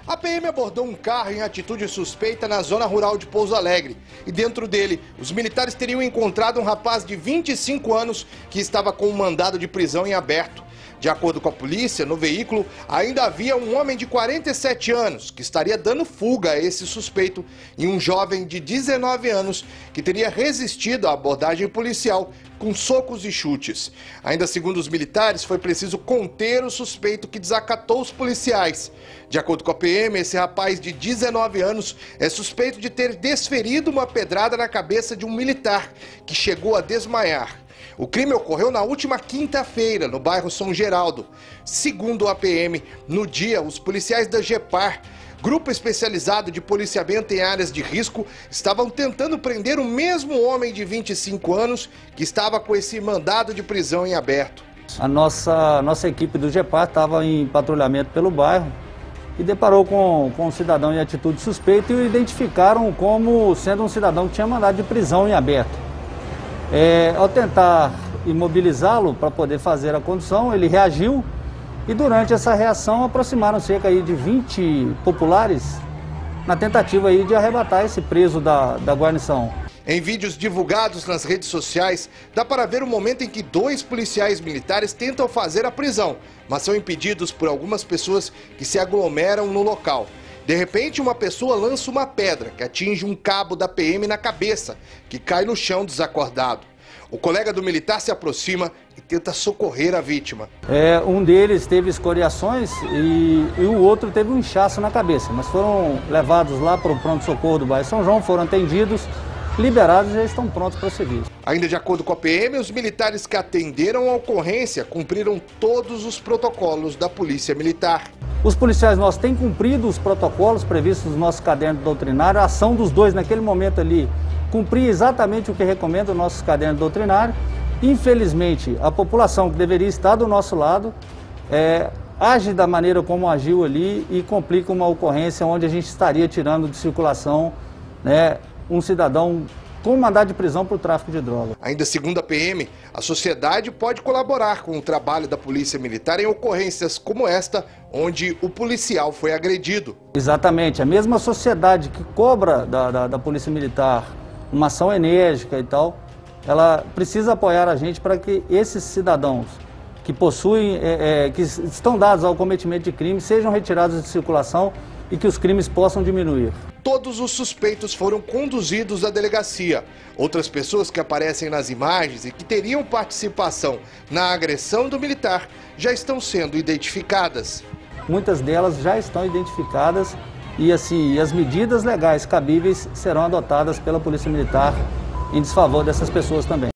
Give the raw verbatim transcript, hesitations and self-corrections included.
A P M abordou um carro em atitude suspeita na zona rural de Pouso Alegre. E dentro dele, os militares teriam encontrado um rapaz de vinte e cinco anos que estava com um mandado de prisão em aberto. De acordo com a polícia, no veículo ainda havia um homem de quarenta e sete anos que estaria dando fuga a esse suspeito e um jovem de dezenove anos que teria resistido à abordagem policial com socos e chutes. Ainda segundo os militares, foi preciso conter o suspeito que desacatou os policiais. De acordo com a P M, esse rapaz de dezenove anos é suspeito de ter desferido uma pedrada na cabeça de um militar que chegou a desmaiar. O crime ocorreu na última quinta-feira, no bairro São Geraldo. Segundo a P M, no dia, os policiais da GEPAR, Grupo Especializado de Policiamento em Áreas de Risco, estavam tentando prender o mesmo homem de vinte e cinco anos que estava com esse mandado de prisão em aberto. A nossa, nossa equipe do GEPAR estava em patrulhamento pelo bairro e deparou com, com um cidadão em atitude suspeita e o identificaram como sendo um cidadão que tinha mandado de prisão em aberto. É, ao tentar imobilizá-lo para poder fazer a condução, ele reagiu e durante essa reação aproximaram cerca aí de vinte populares na tentativa aí de arrebatar esse preso da, da guarnição. Em vídeos divulgados nas redes sociais, dá para ver o momento em que dois policiais militares tentam fazer a prisão, mas são impedidos por algumas pessoas que se aglomeram no local. De repente, uma pessoa lança uma pedra que atinge um cabo da P M na cabeça, que cai no chão desacordado. O colega do militar se aproxima e tenta socorrer a vítima. É, um deles teve escoriações e, e o outro teve um inchaço na cabeça, mas foram levados lá para o pronto-socorro do bairro São João, foram atendidos, liberados e já estão prontos para o serviço. Ainda de acordo com a P M, os militares que atenderam a ocorrência cumpriram todos os protocolos da Polícia Militar. Os policiais nossos têm cumprido os protocolos previstos no nosso caderno doutrinário. A ação dos dois naquele momento ali cumpria exatamente o que recomenda o nosso caderno doutrinário. Infelizmente, a população que deveria estar do nosso lado é, age da maneira como agiu ali e complica uma ocorrência onde a gente estaria tirando de circulação, né, um cidadão com mandado de prisão por tráfico de droga. Ainda segundo a P M, a sociedade pode colaborar com o trabalho da Polícia Militar em ocorrências como esta, onde o policial foi agredido. Exatamente, a mesma sociedade que cobra da, da, da Polícia Militar uma ação enérgica e tal, ela precisa apoiar a gente para que esses cidadãos que possuem, é, é, que estão dados ao cometimento de crime, sejam retirados de circulação e que os crimes possam diminuir. Todos os suspeitos foram conduzidos à delegacia. Outras pessoas que aparecem nas imagens e que teriam participação na agressão do militar já estão sendo identificadas. Muitas delas já estão identificadas e assim, as medidas legais cabíveis serão adotadas pela Polícia Militar em desfavor dessas pessoas também.